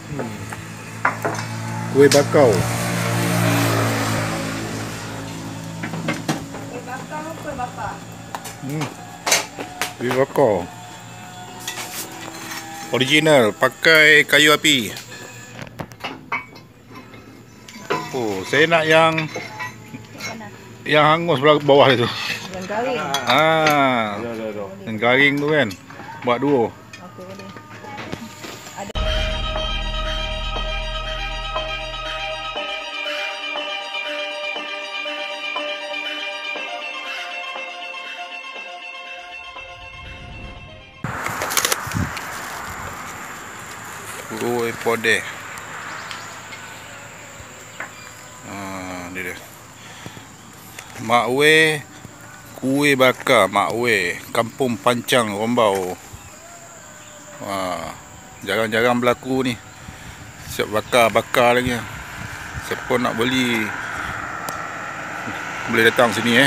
Kuih bakau. Kuih bakar, kuih bakar. Kuih bakau. Original, pakai kayu api. Oh, saya nak yang hangus belah bawah itu. Yang garing. Yang garing tu kan. Buat dua. Okey, boleh. Kuih podeh. Ni dia. Mak Weh kuih bakar Mak Weh, Kampung Pancang, Rombau. Jarang-jarang berlaku ni. Siap bakar lagi. Siapa nak beli boleh datang sini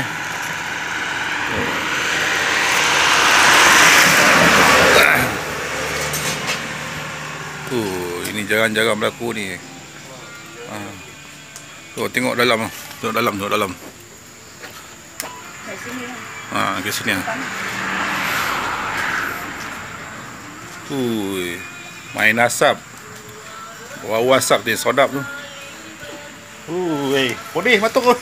Ini jarang-jarang berlaku ni. Tengok dalam. Tengok dalam. Kat sini. Ke sini. Main asap. Bau asap dia sedap tu. Podeh matuk.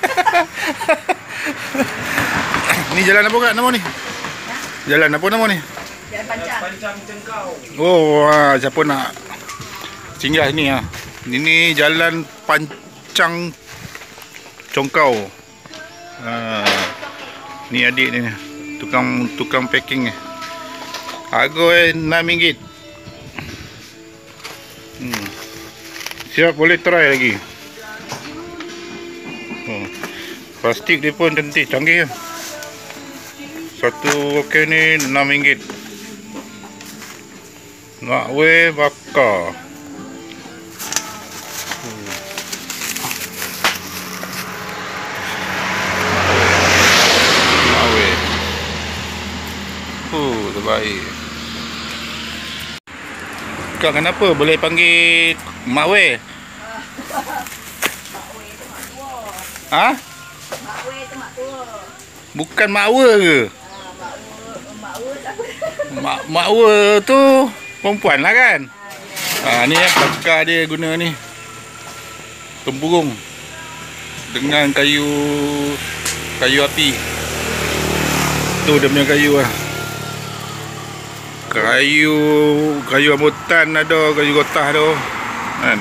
Ni jalan apa kat nama ni? Jalan apa nama ni? Jalan Pancang. Pancang Cengkau. Siapa nak singgah sini Ini jalan Pancang Congkau. Ni adik ni, tukang packing ni. Harga RM6. Siap, boleh try lagi. Plastik dia pun canggih. Satu okey ni RM6. Mak Weh bakar. Mak Weh. Terbaik. Kak kenapa boleh panggil Mak Weh? Mak Weh tu mak tua. Mak Weh tu mak tua. Bukan Mak Weh ke? Mak Weh siapa? Mak Weh tu perempuan lah kan? Ni bakar dia guna ni. Tempurung. Dengan kayu api. Tu dia punya kayu lah. Kayu rambutan ada, kayu gotah tu kan.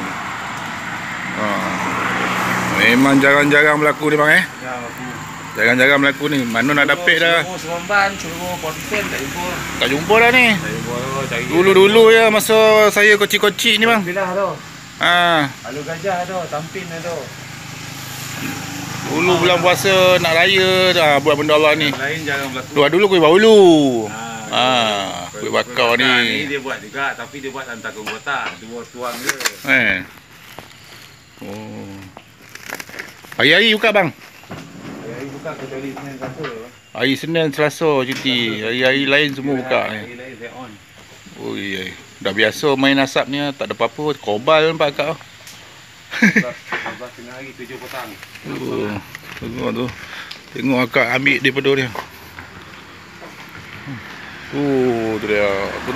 Memang jarang-jarang berlaku ni bang Jarang-jarang berlaku ni. Mana nak dapat dah. Seremban, Curug, Ponten tak jumpa dah ni. Dulu ya masa saya kecil-kecil ni bang. Bilah tu. Alu gajah tu, tampin tu. Dulu bulan puasa nak raya dah buat benda Allah ni. Lain jarang berlaku. Dulu kuih bahulu. Kuih bakar ni. Dia buat juga tapi dia buat hantar ke kota. Dua tuang je. Hari-hari buka bang? Hari buka kecuali Senin Selasa. Hari Senin Selasa cuti. Hari-hari lain semua buka ni. Hari lain saya on. Dah biasa main asap ni, tak ada apa-apa. Kobal nampak kat. 12 tengah hari 7 petang. Tengok tu. Tengok akak ambil daripada dia. Tu dia.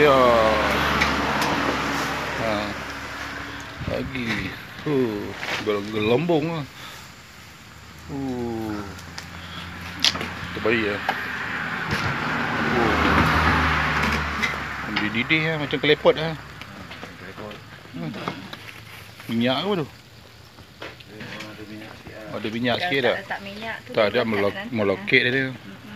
Lagi. Gelombong lah. Terbaik lah. Didih lah, macam kelepot lah. Minyak apa tu? Ada minyak sikit dah. Tak minyak tu. Tak ada melokek dia.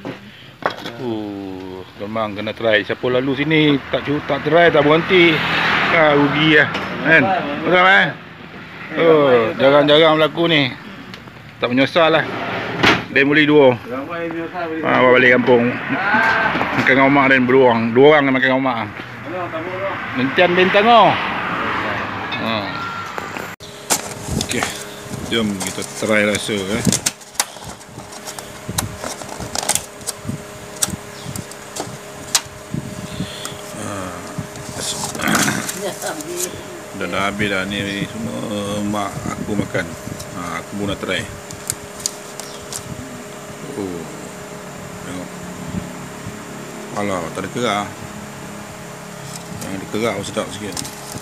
Memang kena try. Siapa lalu sini tak try, tak berhenti. Rugi lah. Kan? Betul kan? Jarang-jarang berlaku ni. Tak menyesal lah. Dia boleh dua. Bawa balik kampung. Makan dengan mak dan beruang. Dua orang makan dengan mak. Mentian bintang oh. Okey. Jom kita try rasa Dah habis dah ni semua mak aku makan. Aku pun nak try. Oh. Tengok. Alah, tak ada kerak. Yang ada kerak pun sedap sikit.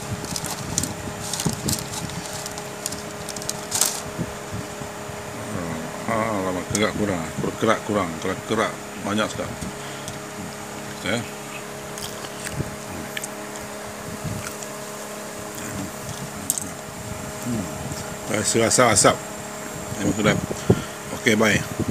Lama kerak kurang. Kerak kurang. Kalau kerak banyak sedap. Ya. Rasa asap. Okey, bye.